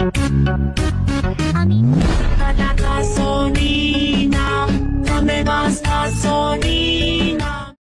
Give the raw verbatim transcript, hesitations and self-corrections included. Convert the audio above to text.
A mí me gusta la gasolina, dame más gasolina.